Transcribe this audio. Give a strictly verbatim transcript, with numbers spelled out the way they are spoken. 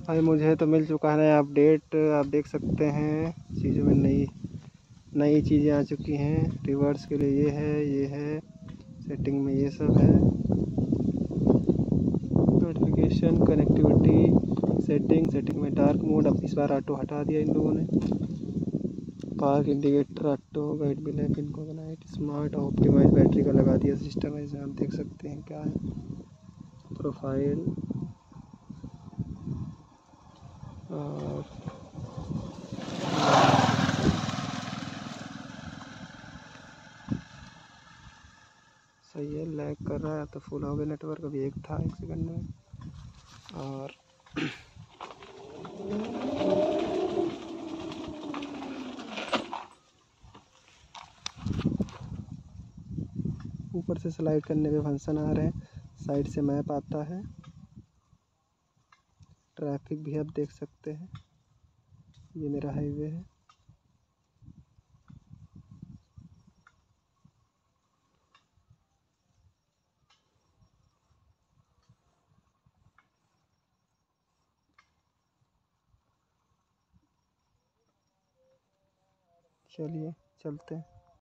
भाई मुझे तो मिल चुका है नया अपडेट, आप देख सकते हैं चीज़ों में नई नई चीज़ें आ चुकी हैं। रिवर्स के लिए ये है, ये है, सेटिंग में ये सब है। नोटिफिकेशन, कनेक्टिविटी, सेटिंग सेटिंग में डार्क मोड, अब इस बार ऑटो हटा दिया इन लोगों ने। Park indicator auto, guide black, इनको नाइट स्मार्ट, ऑप्टिमाइज बैटरी का लगा दिया सिस्टम है। इसमें आप देख सकते हैं क्या है। प्रोफाइल और सही है, लैग कर रहा है तो फुल हो गया नेटवर्क। अभी एक था एक सेकंड में। और ऊपर से स्लाइड करने पे फंक्शन आ रहे हैं, साइड से मैप आता है। ट्रैफिक भी आप देख सकते हैं, ये मेरा हाईवे है। चलिए चलते हैं।